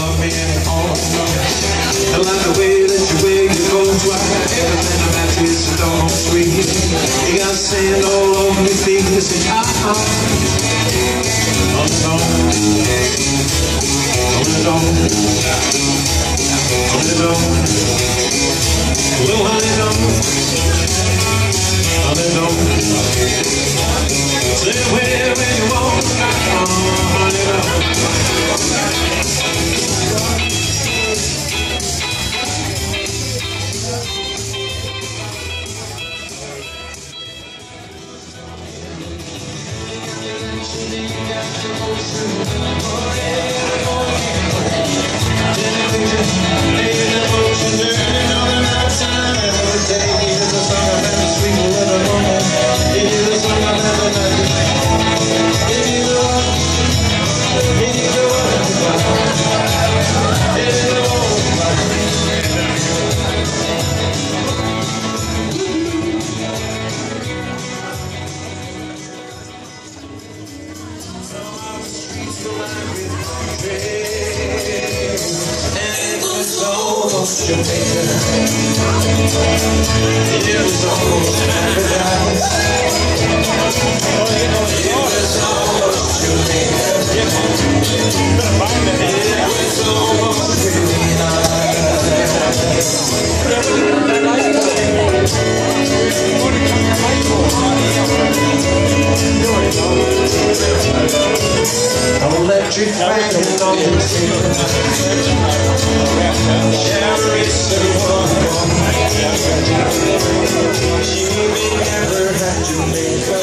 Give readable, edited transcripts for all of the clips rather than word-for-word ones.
me all night. I like the way that you wear your clothes white. Everything about you is so darn sweet. You got sand all over your feet. You say, oh no. Oh no. Little honey don't. Honey don't. Say wherever you want. Honey don't. Jamaica. It was almost paradise. It was almost Jamaica. It was almost really nice. Electric fan on the ceiling. Sherry she may never have Jamaica.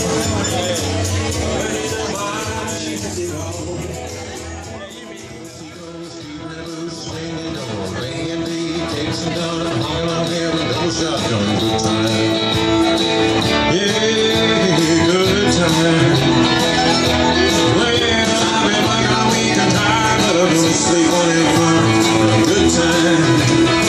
Takes him down and hung on him and double shotgun. Good time. Yeah, good time. Sleep on it fun, good time.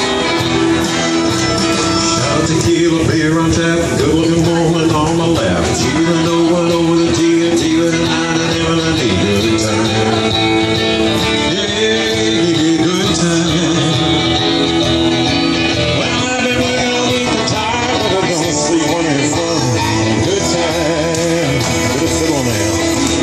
Shout tequila, beer on tap, good looking woman on my lap. She done over the TNT with a 9 and M&A, good time. Yeah, good time. Well, I've been working all week and tired, but I'm gonna sleep on it fun, good time. Put a fiddle now.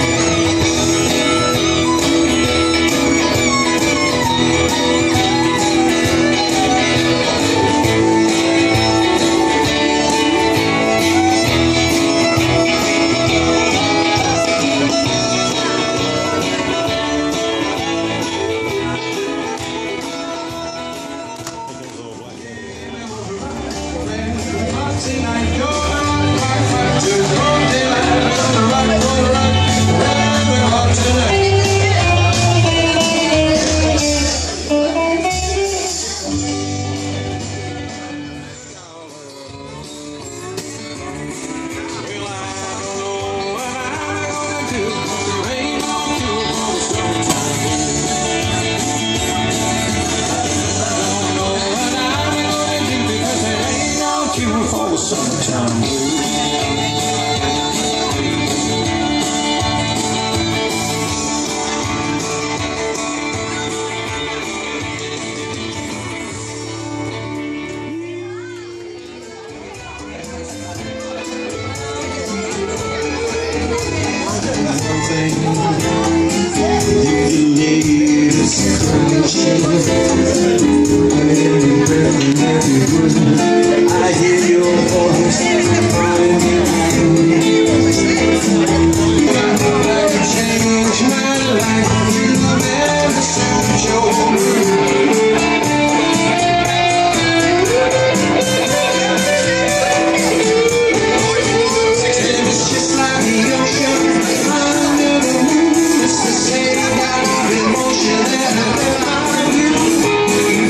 Summertime blues. I hear your voice calling me. Change my life, you never suit your mood. It's just like the ocean under the moon. It's the same kind of emotion that I feel.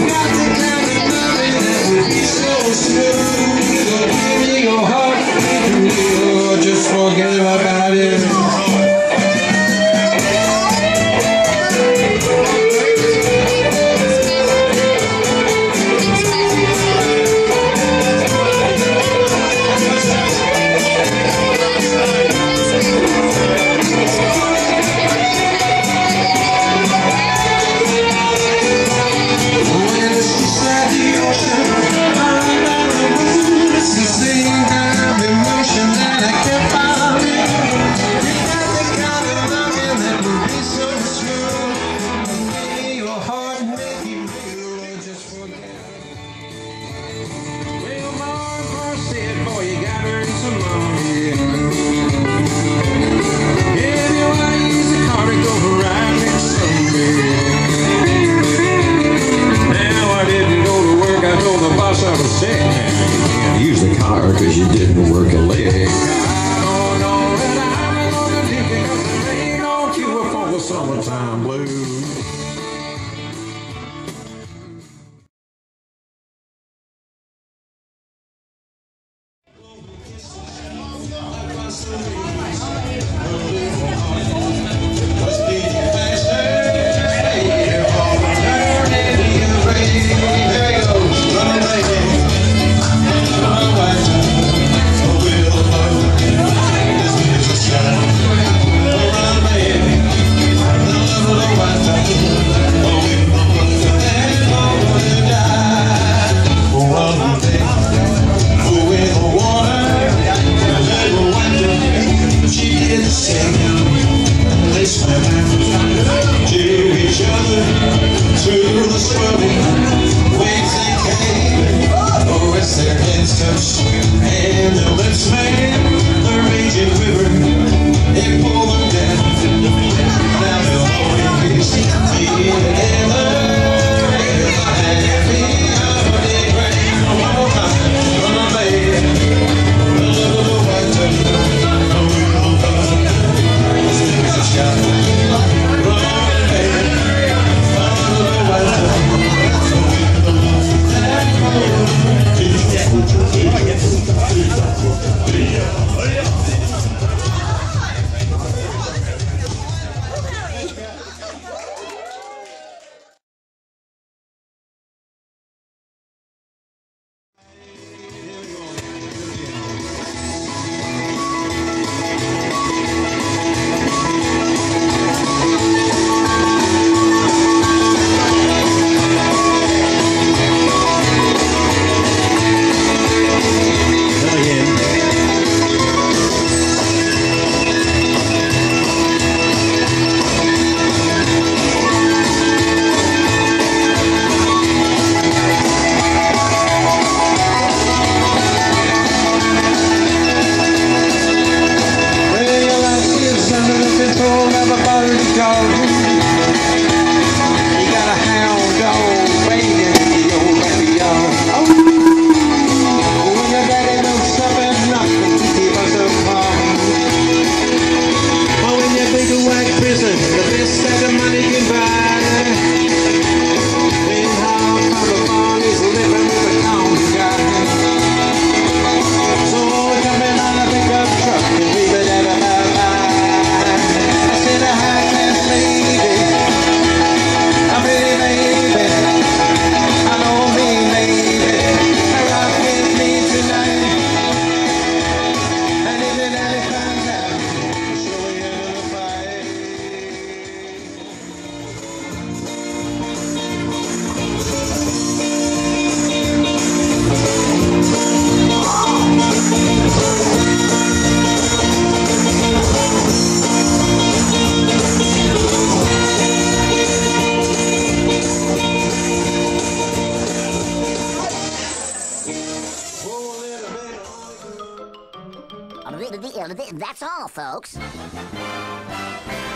That's all, folks.